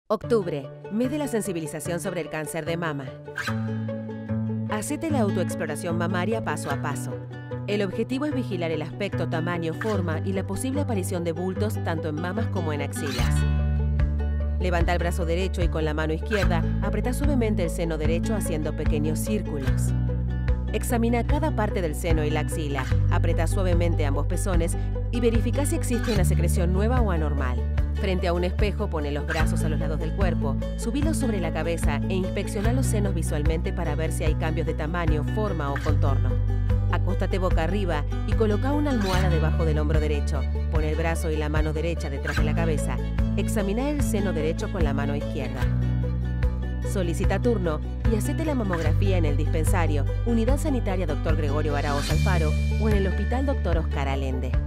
Octubre, mes de la sensibilización sobre el cáncer de mama. Hacete la autoexploración mamaria paso a paso. El objetivo es vigilar el aspecto, tamaño, forma y la posible aparición de bultos tanto en mamas como en axilas. Levanta el brazo derecho y con la mano izquierda apretá suavemente el seno derecho haciendo pequeños círculos. Examina cada parte del seno y la axila, apretá suavemente ambos pezones y verifica si existe una secreción nueva o anormal. Frente a un espejo, pone los brazos a los lados del cuerpo, subílos sobre la cabeza e inspecciona los senos visualmente para ver si hay cambios de tamaño, forma o contorno. Acóstate boca arriba y coloca una almohada debajo del hombro derecho. Pon el brazo y la mano derecha detrás de la cabeza. Examina el seno derecho con la mano izquierda. Solicita turno y hacete la mamografía en el dispensario, Unidad Sanitaria Dr. Gregorio Araoz Alfaro o en el Hospital Dr. Oscar Allende.